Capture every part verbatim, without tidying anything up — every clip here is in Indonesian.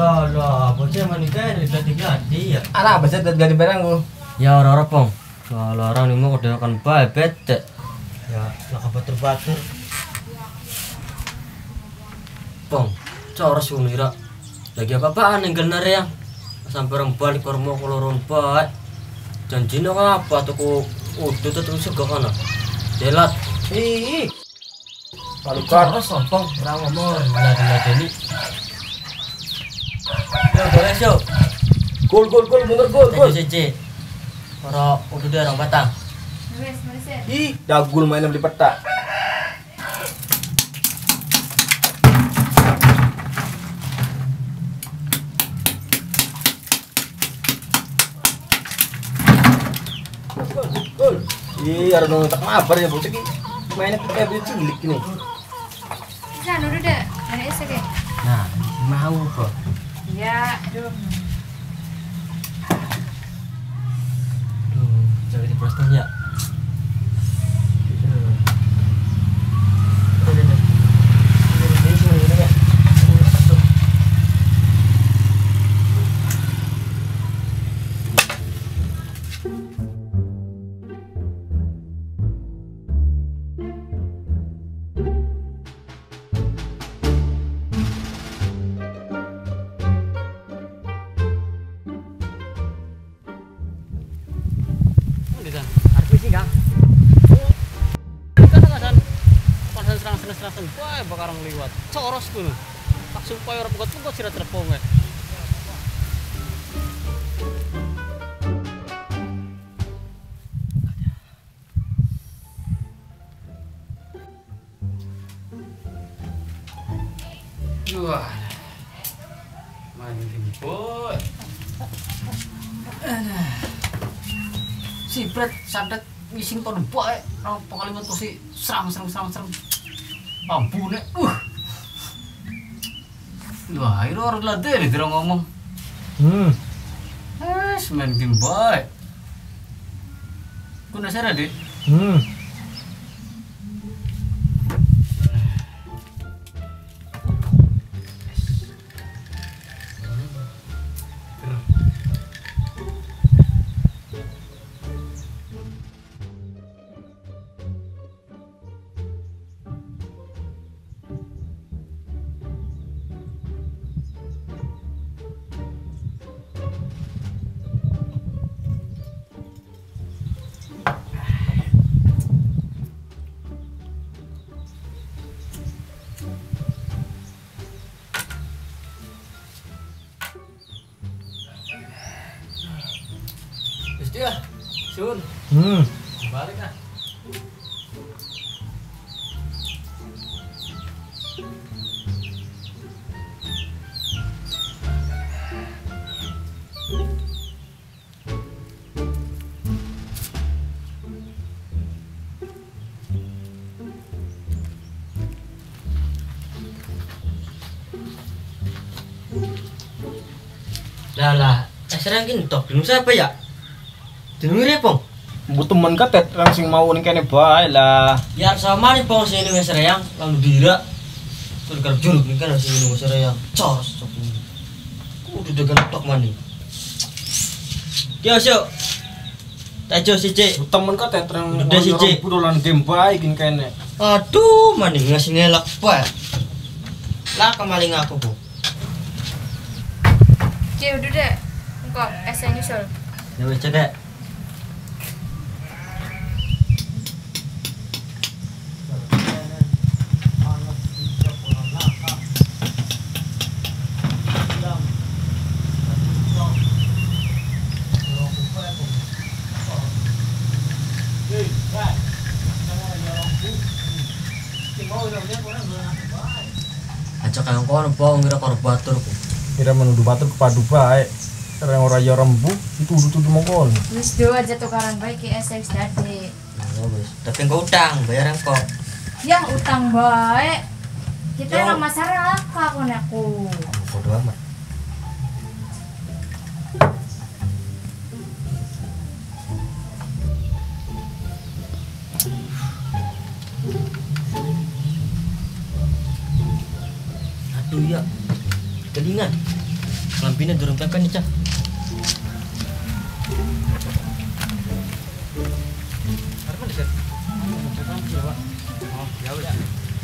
Lah lah, bocah menikah dari gladi-gladi ya. Anak bocah gladi barang ku. Ya ora-ora pong. Kalau orang ini mau kedekan bae bete. Ya, lah batur-batur. Pong, coros unira. Lagi apa-apaan yang genar ya? Sampai orang balik ke rumah koloron bae. Janjine apa tuku udah tuh sego kana. Jelat. Ih. Kalau coros sompong ora ngomong gladi-gladi. Yo, boleh yo. Gol gol gol mundur gol gol. Cici. Ora udah dia orang batang. Wes, wes ya. Ih, dagul mainnya beli peta. Gol gol. Ih, ada nong tak mabar ya bocah ki. Mainnya kayak beli cilik ini. Bisa udah deh. Ada esek ya? Nah, mau kok. Iya, aduh. Duh, cari di plastik ya. serang-serang wae bakarang liwat coros kuwi tak supaya ora pegot-pegot sira treponge. Wah. Mandi jemput. Si Bret sadet ngising to bae ora pokoknya kursi serang serang serang serang ampune uh wah itu orang ladeh dia ngomong Hmm. eh semen tim bae kuna sara deh Hmm. dia sun Hmm. balik ah Lah lah, serang kintok dulu siapa ya? Dengar pong. Bu temen katet langsung mau ning kene bae lah. Ya sama nih pong sini wes serang lalu dira. Terus garap juruk nih kan sini wes serang. Cos cok ini. Udah dengan tok mani. Yo yo. Tajo si C. Bu temen katet rang Udah si C. budolan game bae gin kene. Aduh, mani ngasih ngelak bae. Lah kemaling aku, Bu. Ci, udah deh. Engkau es yang nyusul. Ya wes cedek. Acak kang kono pong ngira karo batur ku. Kira menuduh batur kepadu bae. Serang ora ya rembu itu tuduh mongkon. Wis do aja tukaran bae ki es wis dadi. Ya wes, tapi engko utang, bayar engko. Yang utang bae. Kita Yo. orang masyarakat kon aku. Bodo amat. Aduh ya, kelingan. Lambine durung pepen nih, Cah. Arep ndek. Oh, ya udah.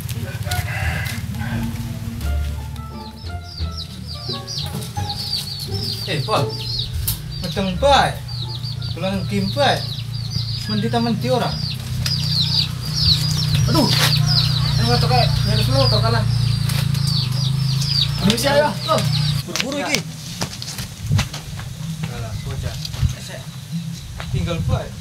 Eh, Pol. Medeng bae. Dolan game bae. Mendi ta mendi ora? Aduh. Ini ngotok kae, harus motor kalah. Indonesia ya. Oh, buru-buru iki. Alah, bocah. Esek. Tinggal bae.